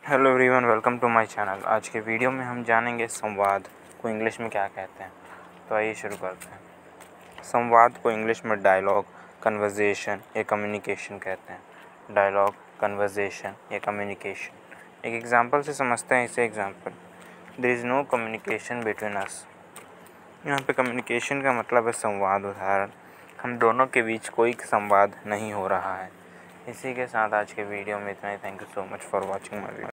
Hello everyone, welcome to my channel. आज के video में हम जानेंगे संवाद को इंग्लिश में क्या कहते हैं। तो आइए शुरू करते हैं। संवाद को इंग्लिश में डायलॉग, कन्वर्सेशन या कम्युनिकेशन कहते हैं। डायलॉग, कन्वर्सेशन या कम्युनिकेशन। एक एग्जांपल से समझते हैं इसे। Example, there is no communication between us. यहाँ पे कम्युनिकेशन का मतलब है संवाद। उदाहरण, हम दोनों के बीच कोई संवाद नहीं हो रहा है। इसी के साथ आज के वीडियो में इतना ही। Thank you so much for watching my video.